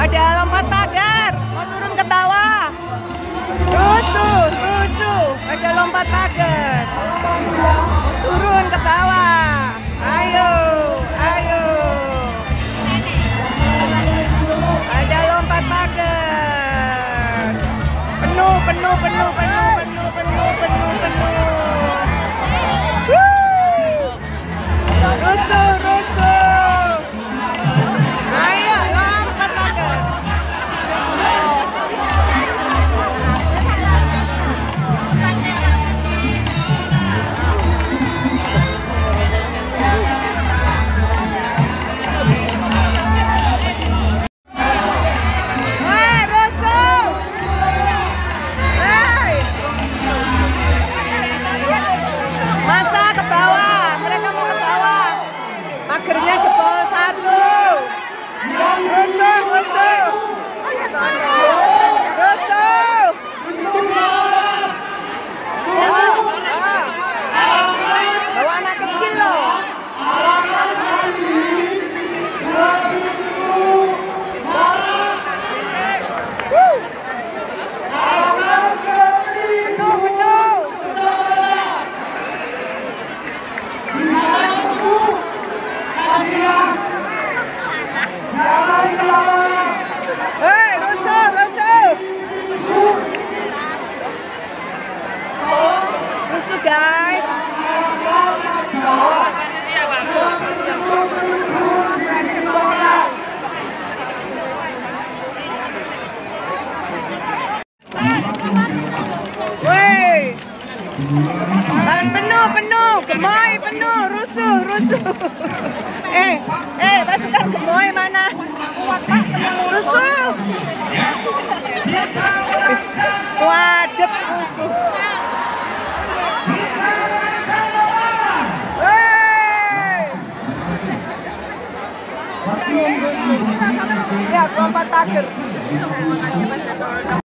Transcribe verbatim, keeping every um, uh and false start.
Ada lompat pagar, mau turun ke bawah. Rusuh, rusuh, ada lompat pagar. Turun ke bawah. Ayo, ayo. Ada lompat pagar. Penuh, penuh, penuh, penuh, penuh, penuh, penuh, penuh. Wuh. Rusuh, rusuh. Ayo, lompat pagar. Pagernya jebol satu. Rusuh, rusuh. Rusuh. Oh, oh. Bawa anak kecil loh. Wuh. Penuh, penuh. Hei, rusuh, rusuh. Rusuh, guys. Woi. Penuh, penuh, gemoy penuh, rusuh, rusuh. eh, eh, pasukan gemoy mana? Rusuh. Wadep rusuh. Hei. Rusuh, rusuh. Ya, lompat pagar.